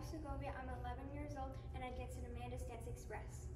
Segovia. I'm 11 years old and I dance in Amanda's Dance Express.